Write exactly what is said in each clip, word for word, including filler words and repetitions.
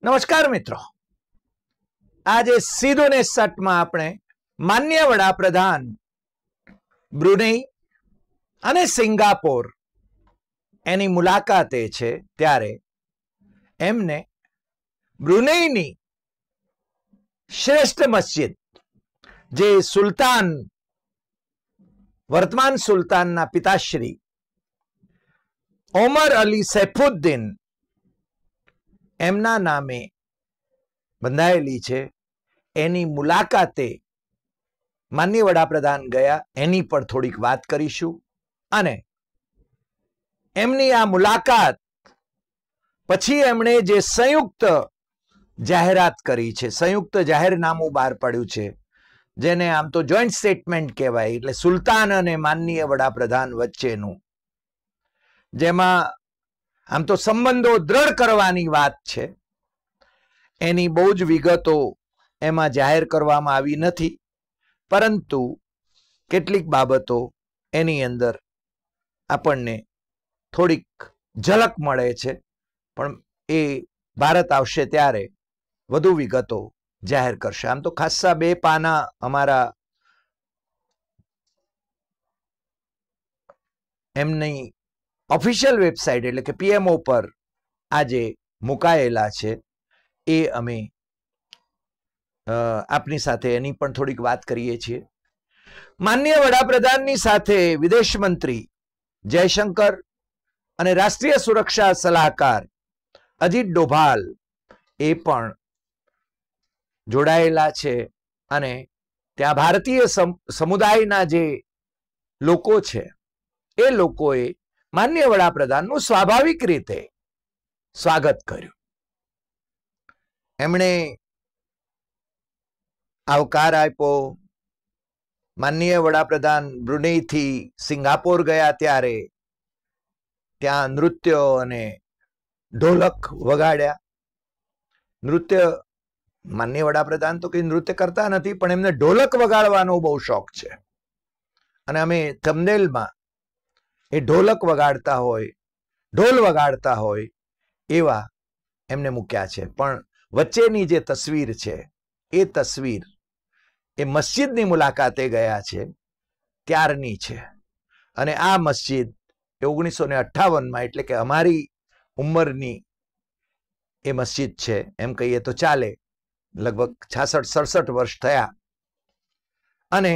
નમસ્કાર મિત્રો, આજે સીધો ને સટમાં આપણે માન્ય વડાપ્રધાન બ્રુનેઈ અને સિંગાપોર એની મુલાકાતે છે, ત્યારે એમને બ્રુનેઈની શ્રેષ્ઠ મસ્જિદ જે સુલતાન વર્તમાન સુલતાનના પિતાશ્રી ઓમર અલી સૈફુદ્દીન એમના નામે બંધાયેલી છે, એની મુલાકાતે માનનીય વડાપ્રધાન ગયા, એની પર થોડીક વાત કરીશું. અને એમની આ મુલાકાત પછી એમણે જે સંયુક્ત જાહેરાત કરી છે, સંયુક્ત જાહેરનામું બહાર પડ્યું છે, જેને આમ તો જોઈન્ટ સ્ટેટમેન્ટ કહેવાય, એટલે સુલતાન અને માનનીય વડાપ્રધાન વચ્ચેનું, જેમાં આમ તો સંબંધો દ્રઢ કરવાની વાત છે. એની બહુ જ વિગતો એમાં જાહેર કરવામાં આવી નથી, પરંતુ કેટલીક બાબતો એની અંદર આપણને થોડીક ઝલક મળે છે, પણ એ ભારત આવશે ત્યારે વધુ વિગતો જાહેર કરશે. આમ તો ખાસ્સા બે પાના અમારા એમની ઓફિશિયલ વેબસાઇટ એટલે કે પીએમઓ પર આજે મુકાયેલા છે, એ અમે આપની સાથે એની પણ થોડીક વાત કરીએ છીએ. માનનીય વડાપ્રધાનની સાથે વિદેશ મંત્રી જયશંકર અને રાષ્ટ્રીય સુરક્ષા સલાહકાર અજીત ડોભાલ એ પણ જોડાયેલા છે, અને ત્યાં ભારતીય સમુદાયના જે લોકો છે એ લોકોએ માનનીય વડાપ્રધાનનું સ્વાભાવિક રીતે સ્વાગત કર્યું. એમણે આવકાર આપ્યો. માનનીય વડાપ્રધાન બ્રુનેઈથી સિંગાપોર ગયા ત્યારે ત્યાં નૃત્ય અને ઢોલક વગાડ્યા. નૃત્ય માનનીય વડાપ્રધાન તો કઈ નૃત્ય કરતા નથી, પણ એમને ઢોલક વગાડવાનો બહુ શોખ છે, અને અમે થંબનેલમાં એ ઢોલક વગાડતા હોય, ઢોલ વગાડતા હોય એવા એમને મૂક્યા છે. પણ વચ્ચેની જે તસવીર છે એ તસવીર એ મસ્જિદની મુલાકાતે ગયા છે ત્યારની છે, અને આ મસ્જિદ એ ઓગણીસો ને અઠ્ઠાવનમાં એટલે કે અમારી ઉંમરની એ મસ્જિદ છે, એમ કહીએ તો ચાલે. લગભગ છાસઠ સડસઠ વર્ષ થયા, અને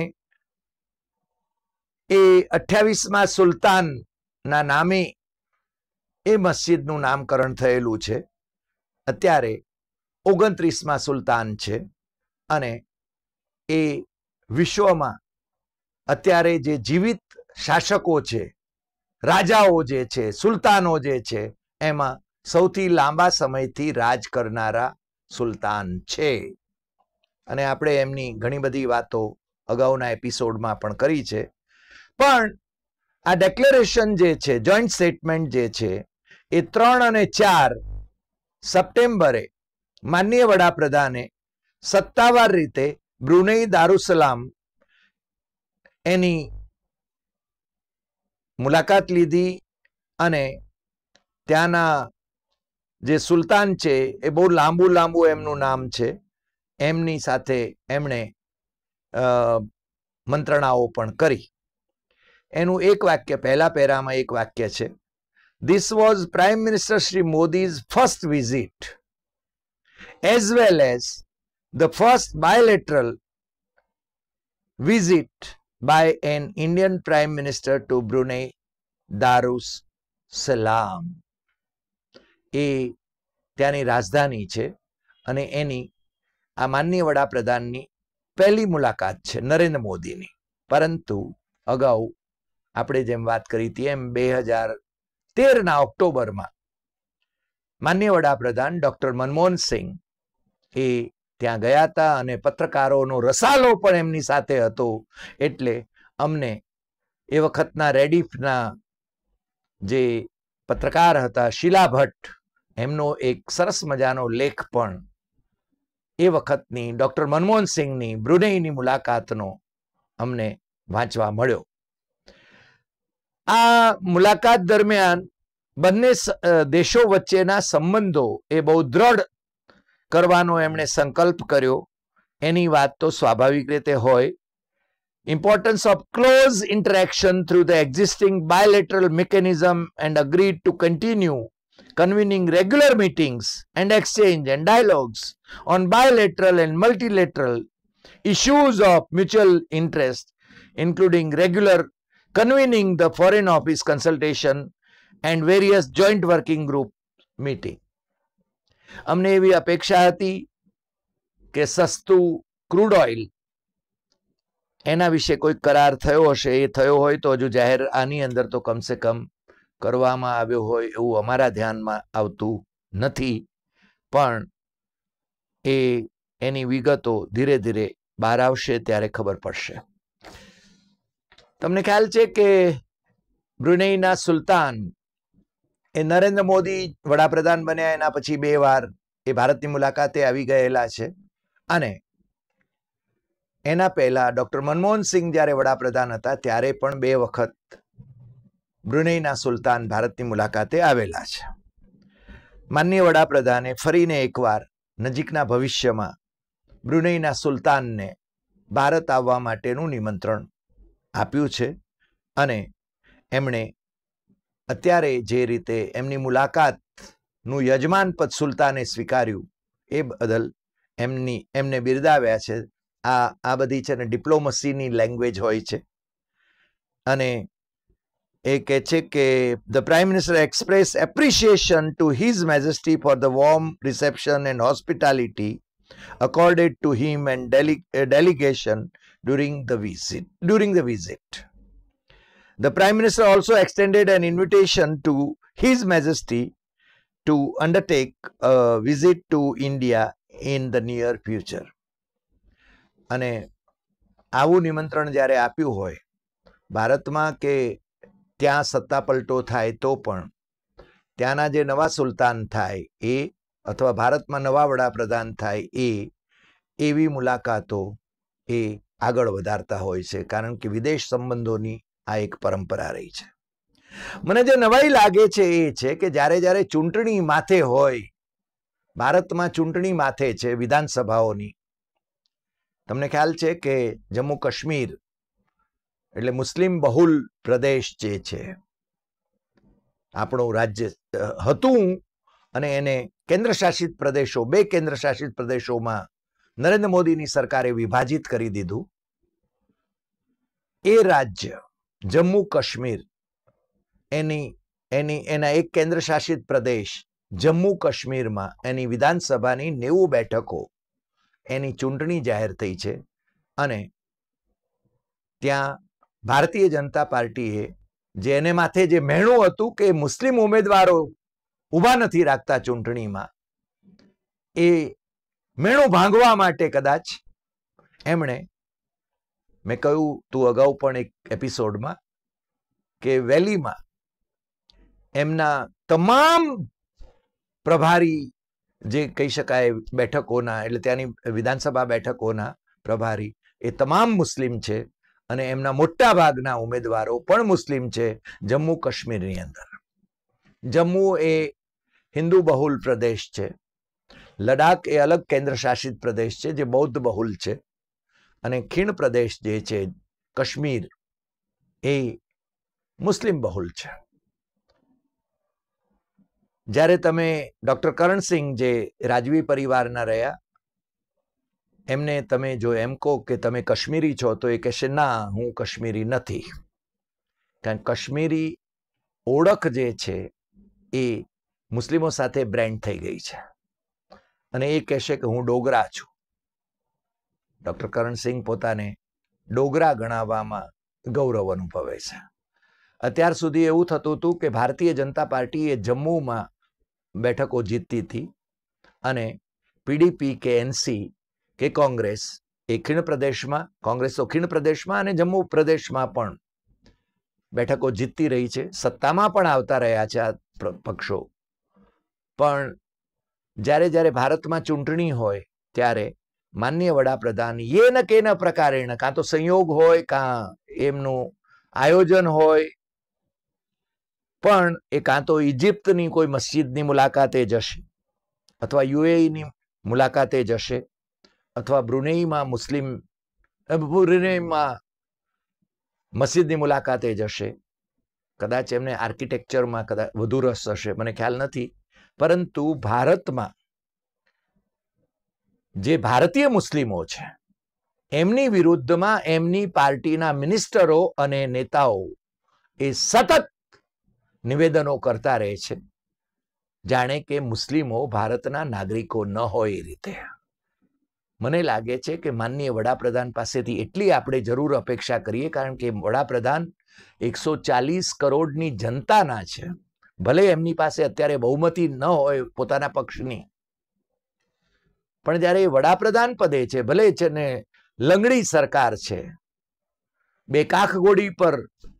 એ અઠ્યાવીસમાં સુલતાનના નામે એ મસ્જિદનું નામકરણ થયેલું છે. અત્યારે ઓગણત્રીસમાં સુલતાન છે, અને એ વિશ્વમાં અત્યારે જે જીવિત શાસકો છે, રાજાઓ જે છે, સુલતાનો જે છે, એમાં સૌથી લાંબા સમયથી રાજ કરનારા સુલતાન છે. અને આપણે એમની ઘણી બધી વાતો અગાઉના એપિસોડમાં પણ કરી છે. પણ આ ડેક્લેરેશન જે છે, જોઈન્ટ સ્ટેટમેન્ટ જે છે, એ ત્રણ અને ચાર સપ્ટેમ્બરે માનનીય વડાપ્રધાને સત્તાવાર રીતે બ્રુનેઈ દારુસલામ એની મુલાકાત લીધી, અને ત્યાંના જે સુલતાન છે એ બહુ લાંબુ લાંબુ એમનું નામ છે, એમની સાથે એમણે મંત્રણાઓ પણ કરી. એનું એક વાક્ય પહેલા પેરામાં એક વાક્ય છે, This was Prime Minister Shri Modi's first visit as well as the first bilateral visit by an Indian Prime Minister to Brunei Darussalam. એ ત્યાંની રાજધાની છે, અને એની આ માનનીય વડાપ્રધાનની પહેલી મુલાકાત છે નરેન્દ્ર મોદીની. પરંતુ અગાઉ આપણે જેમ વાત કરી હતી એમ બે હજાર તેરના ઓક્ટોબરમાં માનનીય વડાપ્રધાન ડોક્ટર મનમોહન સિંહ એ ત્યાં ગયા હતા, અને પત્રકારોનો રસાલો પણ એમની સાથે હતો. એટલે અમને એ વખતના રેડિફના જે પત્રકાર હતા શીલા ભટ્ટ, એમનો એક સરસ મજાનો લેખ પણ એ વખતની ડોક્ટર મનમોહન સિંહની બ્રુનેઈની મુલાકાતનો અમને વાંચવા મળ્યો. આ મુલાકાત દરમિયાન બંને દેશો વચ્ચેના સંબંધો એ બહુ દ્રઢ કરવાનો એમણે સંકલ્પ કર્યો એની વાત તો સ્વાભાવિક રીતે હોય. Importance of close interaction through the existing bilateral mechanism and agreed to continue convening regular meetings and exchange and dialogues on bilateral and multilateral issues of mutual interest, including regular convening the Foreign Office consultation and various joint working group meeting. અમને એવી અપેક્ષા હતી કે સસ્તું crude oil એના વિશે કોઈ કરાર થયો હશે. એ થયો હોય તો હજુ જાહેર આની અંદર તો કમસે કમ કરવામાં આવ્યો હોય એવું અમારા ધ્યાનમાં આવતું નથી, પણ એ એની વિગતો ધીરે ધીરે બહાર આવશે ત્યારે ખબર પડશે. તમને ખ્યાલ છે કે બ્રુનેઈના સુલતાન એ નરેન્દ્ર મોદી વડાપ્રધાન બન્યા એના પછી બે વાર એ ભારતની મુલાકાતે આવી ગયેલા છે, અને એના પહેલા ડોક્ટર મનમોહન સિંહ જ્યારે વડાપ્રધાન હતા ત્યારે પણ બે વખત બ્રુનેઈના સુલતાન ભારતની મુલાકાતે આવેલા છે. માનનીય વડાપ્રધાને ફરીને એકવાર નજીકના ભવિષ્યમાં બ્રુનેઈના સુલતાનને ભારત આવવા માટેનું નિમંત્રણ આપ્યું છે, અને એમણે અત્યારે જે રીતે એમની મુલાકાતનું યજમાન પદ સુલતાને સ્વીકાર્યું એ બદલ એમની એમને બિરદાવ્યા છે. આ આ બધી છે ને ડિપ્લોમસીની લેંગ્વેજ હોય છે, અને એ કહે છે કે the prime minister express appreciation to his majesty for the warm reception and hospitality accorded to him and dele uh, delegation during the visit. During the visit, the Prime Minister also extended an invitation to His Majesty to undertake a visit to India in the near future. અને આવું નિમંત્રણ જ્યારે આપ્યું હોય ભારતમાં કે ત્યાં સત્તા પલટો થાય તો પણ ત્યાંના જે નવા સુલતાન થાય એ અથવા ભારતમાં નવા વડાપ્રધાન થાય એ એવી મુલાકાતો એ આગળ વધારતા હોય છે, કારણ કે વિદેશ સંબંધોની આ એક પરંપરા રહી છે. મને જે નવાઈ લાગે છે એ છે કે જ્યારે જ્યારે ચૂંટણી માથે હોય, ભારતમાં ચૂંટણી માથે છે વિધાનસભાઓની, તમને ખ્યાલ છે કે જમ્મુ કાશ્મીર એટલે મુસ્લિમ બહુલ પ્રદેશ જે છે આપણું રાજ્ય હતું, અને એને કેન્દ્ર શાસિત પ્રદેશો બે કેન્દ્ર શાસિત પ્રદેશોમાં નરેન્દ્ર મોદીની સરકારે વિભાજિત કરી દીધું. એ રાજ્ય જમ્મુ કાશ્મીર એની એની એના એક કેન્દ્ર શાસિત પ્રદેશ જમ્મુ કાશ્મીરમાં એની વિધાનસભાની નેવું બેઠકો એની ચૂંટણી જાહેર થઈ છે, અને ત્યાં ભારતીય જનતા પાર્ટીએ જે એને માથે જે મહેણું હતું કે મુસ્લિમ ઉમેદવારો ઊભા નથી રાખતા ચૂંટણીમાં, એ મેણું ભાંગવા માટે કદાચ એમણે, મેં કહ્યું તું અગાઉ પણ એક એપિસોડમાં કે વેલીમાં એમના તમામ પ્રભારી જે કહી શકાય બેઠકોના, એટલે ત્યાંની વિધાનસભા બેઠકોના પ્રભારી એ તમામ મુસ્લિમ છે, અને એમના મોટા ભાગના ઉમેદવારો પણ મુસ્લિમ છે જમ્મુ કાશ્મીરની અંદર. જમ્મુ એ હિન્દુ બહુલ પ્રદેશ છે, લડાખ એ અલગ કેન્દ્ર શાસિત પ્રદેશ છે જે બૌદ્ધ બહુલ છે, અને ખીણ પ્રદેશ જે છે કાશ્મીર એ મુસ્લિમ બહુલ છે. જ્યારે તમે ડોક્ટર કરણસિંહ જે રાજવી પરિવારના રહ્યા એમને તમે જો એમ કહો કે તમે કાશ્મીરી છો તો એ કહેશે ના હું કાશ્મીરી નથી, કારણ કાશ્મીરી ઓળખ જે છે એ મુસ્લિમો સાથે બ્રેન્ડ થઈ ગઈ છે, અને એ કહેશે કે હું ડોગરા છું. ડોક્ટર કરણસિંહ પોતાને ડોગરા ગણાવવામાં ગૌરવ અનુભવે છે. અત્યાર સુધી એવું થતું હતું કે ભારતીય જનતા પાર્ટી એ જમ્મુમાં બેઠકો જીતતી હતી, અને પીડીપી કે એનસી કે કોંગ્રેસ એ ખીણ પ્રદેશમાં, કોંગ્રેસ તો ખીણ પ્રદેશમાં અને જમ્મુ પ્રદેશમાં પણ બેઠકો જીતતી રહી છે, સત્તામાં પણ આવતા રહ્યા છે આ પક્ષો. પણ જ્યારે જ્યારે ભારતમાં ચૂંટણી હોય ત્યારે માનનીય વડાપ્રધાન એ ન કે ન પ્રકારેણ, કાં તો સંયોગ હોય કાં એમનું આયોજન હોય, પણ એ કાં તો ઇજિપ્તની કોઈ મસ્જિદની મુલાકાતે જશે અથવા યુએઈની મુલાકાતે જશે અથવા બ્રુનેઈમાં મુસ્લિમ બ્રુનેઈમાં મસ્જિદની મુલાકાતે જશે. કદાચ એમને આર્કિટેક્ચરમાં કદાચ વધુ રસ હશે, મને ખ્યાલ નથી. પરંતુ ભારતમાં જે ભારતીય મુસ્લિમો છે એમની વિરુદ્ધમાં એમની પાર્ટીના મિનિસ્ટરો અને નેતાઓ એ સતત નિવેદનો કરતા રહે છે, જાણે કે મુસ્લિમો ભારતના નાગરિકો ન હોય એ રીતે. મને લાગે છે કે માનનીય વડાપ્રધાન પાસેથી એટલી આપણે જરૂર અપેક્ષા કરીએ, કારણ કે વડાપ્રધાન એકસો ચાલીસ કરોડની જનતાના છે. ભલે એમની પાસે અત્યારે બહુમતી ન હોય પોતાના પક્ષની, પણ જ્યારે એ વડાપ્રધાન પદે છે, ભલે છે ને લંગડી સરકાર છે, બે કાખગોડી પર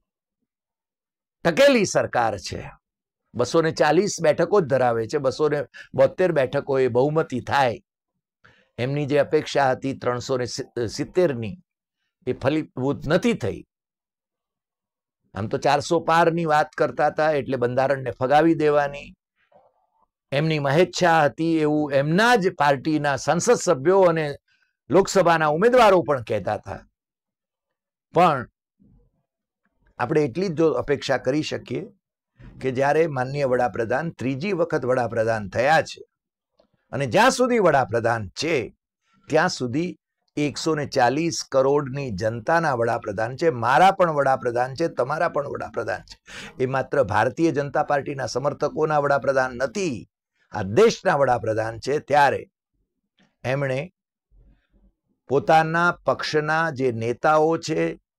ટકેલી સરકાર છે, બસો ને ચાલીસ બેઠકો જ ધરાવે છે, બસો ને બોતેર બેઠકો એ બહુમતી થાય. એમની જે અપેક્ષા હતી ત્રણસો ને સિત્તેર ની એ ફલીભૂત નથી થઈ. આમ તો ચારસો પાર ની વાત કરતા હતા, એટલે બંધારણને ફગાવી દેવાની એમની મહેચ્છા હતી એવું એમના જ પાર્ટીના સંસદ સભ્યો અને લોકસભાના ઉમેદવારો પણ કહેતા હતા. પણ આપણે એટલી જ જો અપેક્ષા કરી શકીએ કે જ્યારે માનનીય વડાપ્રધાન ત્રીજી વખત વડાપ્રધાન થયા છે અને જ્યાં સુધી વડાપ્રધાન છે ત્યાં સુધી એકસો ને ચાલીસ કરોડની જનતાના વડાપ્રધાન છે, મારા પણ વડાપ્રધાન છે, તમારા પણ વડાપ્રધાન છે. એ માત્ર ભારતીય જનતા પાર્ટીના સમર્થકોના વડાપ્રધાન નથી, આ દેશના વડાપ્રધાન છે. ત્યારે એમણે પોતાના પક્ષના જે નેતાઓ છે,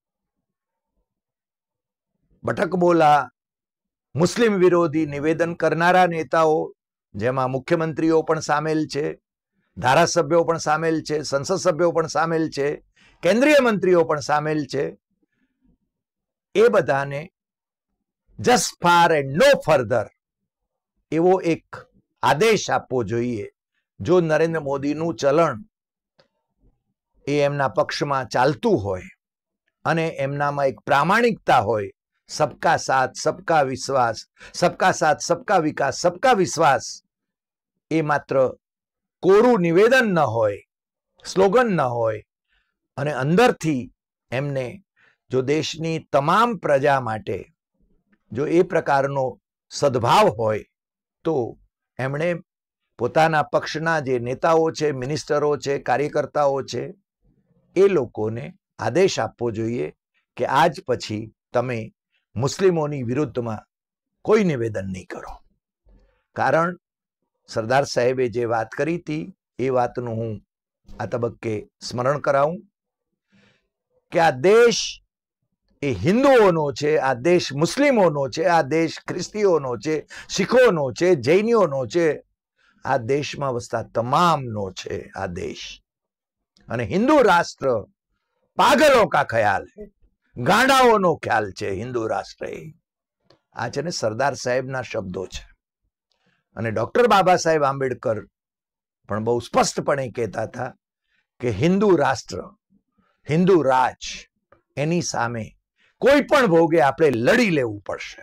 બટકબોલા મુસ્લિમ વિરોધી નિવેદન કરનારા નેતાઓ, જેમાં મુખ્યમંત્રીઓ પણ સામેલ છે, ધારાસભ્યો પણ સામેલ છે, સંસદ સભ્યો પણ સામેલ છે, કેન્દ્રીય મંત્રીઓ પણ સામેલ છે, એ બધાને just far and no further એવો એક આદેશ આપવો જોઈએ. જો નરેન્દ્ર મોદીનું ચલણ એ એમના પક્ષમાં ચાલતું હોય અને એમનામાં એક પ્રામાણિકતા હોય, સબકા સાથ સબકા વિશ્વાસ, સબકા સાથ સબકા વિકાસ, સબકા વિશ્વાસ એ માત્ર કોરું નિવેદન ન હોય, સ્લોગન ન હોય, અને અંદરથી એમને જો દેશની તમામ પ્રજા માટે જો એ પ્રકારનો સદભાવ હોય, તો એમણે પોતાના પક્ષના જે નેતાઓ છે, મિનિસ્ટરો છે, કાર્યકર્તાઓ છે, એ લોકોને આદેશ આપવો જોઈએ કે આજ પછી તમે મુસ્લિમોની વિરુદ્ધમાં કોઈ નિવેદન નહીં કરો. કારણ સરદાર સાહેબે જે વાત કરી હતી એ વાતનું હું આ તબક્કે સ્મરણ કરાવું કે આ દેશ એ હિન્દુઓનો છે, આ દેશ મુસ્લિમોનો છે, આ દેશ ખ્રિસ્તીઓનો છે, શીખોનો છે, જૈનીઓનો છે, આ દેશમાં વસતા તમામનો છે આ દેશ. અને હિન્દુ રાષ્ટ્ર પાગલો કા ખ્યાલ હે, ગાંડાઓનો ખ્યાલ છે હિન્દુ રાષ્ટ્ર. આ છે ને સરદાર સાહેબના શબ્દો છે. અને ડોક્ટર બાબા સાહેબ આંબેડકર પણ બહુ સ્પષ્ટપણે કહેતા હતા કે હિન્દુ રાષ્ટ્ર, હિન્દુ રાજ, એની સામે કોઈ પણ ભોગે આપણે લડી લેવું પડશે.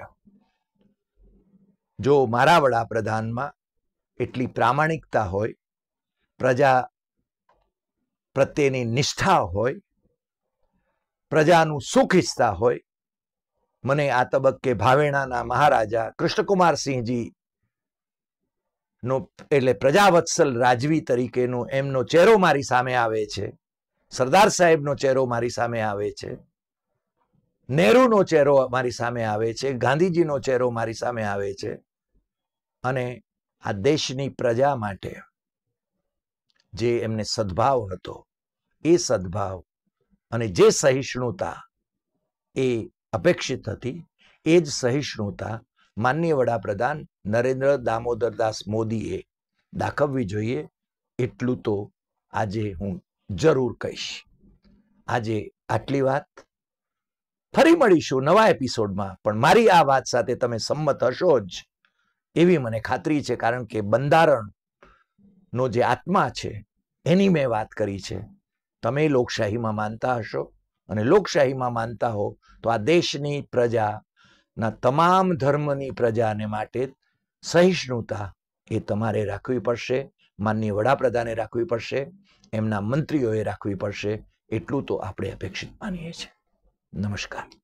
જો મારા વડાપ્રધાનમાં એટલી પ્રામાણિકતા હોય, પ્રજા પ્રત્યેની નિષ્ઠા હોય, પ્રજાનું સુખ ઈચ્છતા હોય, મને આ તબક્કે ભાવેણાના મહારાજા કૃષ્ણકુમારસિંહજી નો એટલે પ્રજાવત્સલ રાજવી તરીકેનો એમનો ચહેરો મારી સામે આવે છે, સરદાર સાહેબનો ચહેરો મારી સામે આવે છે, નહેરુનો ચહેરો મારી સામે આવે છે, ગાંધીજીનો ચહેરો મારી સામે આવે છે. અને આ દેશની પ્રજા માટે જે એમને સદભાવ હતો, એ સદભાવ અને જે સહિષ્ણુતા એ અપેક્ષિત હતી, એ જ સહિષ્ણુતા માનનીય વડાપ્રધાન નરેન્દ્ર દામોદરદાસ મોદીએ દાખવવી જોઈએ. એટલું તો આજે હું જરૂર કહીશ. આજે આટલી વાત. ફરી મળીશું નવા એપિસોડમાં, પણ મારી આ વાત સાથે તમે સંમત હશો જ એવી મને ખાતરી છે, કારણ કે બંધારણનો જે આત્મા છે એની મેં વાત કરી છે. તમે લોકશાહીમાં માનતા હશો, અને લોકશાહીમાં માનતા હો તો આ દેશની પ્રજાના તમામ ધર્મની પ્રજાને માટે સહિષ્ણુતા એ તમારે રાખવી પડશે. માનનીય વડાપ્રધાને રાખવી પડશે, એમના મંત્રીઓએ રાખવી પડશે, એટલું તો આપણે અપેક્ષિત માનીએ છીએ. નમસ્કાર.